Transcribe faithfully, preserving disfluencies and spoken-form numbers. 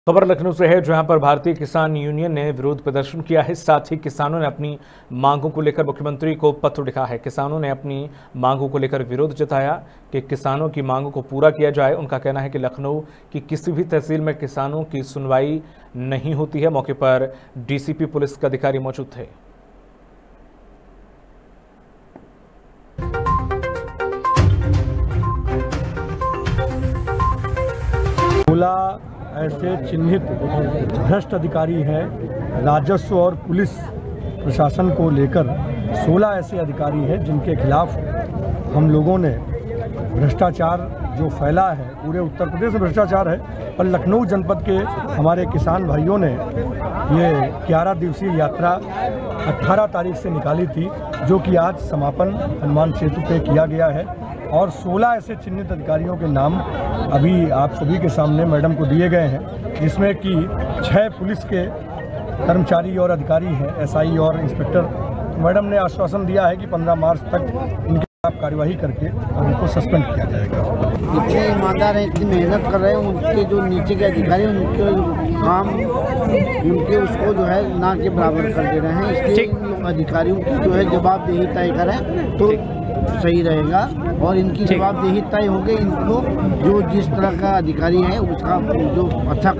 खबर लखनऊ से है, जहां पर भारतीय किसान यूनियन ने विरोध प्रदर्शन किया है। साथ ही किसानों ने अपनी मांगों को लेकर मुख्यमंत्री को पत्र लिखा है। किसानों ने अपनी मांगों को लेकर विरोध जताया कि किसानों की मांगों को पूरा किया जाए। उनका कहना है कि लखनऊ की किसी भी तहसील में किसानों की सुनवाई नहीं होती है। मौके पर डीसीपी पुलिस के अधिकारी मौजूद थे। ऐसे चिन्हित भ्रष्ट अधिकारी हैं। राजस्व और पुलिस प्रशासन को लेकर सोलह ऐसे अधिकारी हैं जिनके खिलाफ हम लोगों ने भ्रष्टाचार जो फैला है, पूरे उत्तर प्रदेश में भ्रष्टाचार है, पर लखनऊ जनपद के हमारे किसान भाइयों ने ये ग्यारह दिवसीय यात्रा अठारह तारीख से निकाली थी, जो कि आज समापन हनुमान सेतु पे किया गया है। और सोलह ऐसे चिन्हित अधिकारियों के नाम अभी आप सभी के सामने मैडम को दिए गए हैं, जिसमें कि छह पुलिस के कर्मचारी और अधिकारी हैं, एसआई और इंस्पेक्टर। मैडम ने आश्वासन दिया है कि पंद्रह मार्च तक इनके खिलाफ कार्यवाही करके उनको सस्पेंड किया जाएगा। इतने ईमानदार हैं, इतनी मेहनत कर रहे हैं, उनके जो नीचे के अधिकारी उनके काम उनके उसको जो है ना के बराबर कर दे रहे हैं। इसलिए अधिकारियों की जो है जवाबदेही तय करें तो सही रहेगा, और इनकी जवाबदेही तय हो गई। इनको जो जिस तरह का अधिकारी है उसका जो अच्छा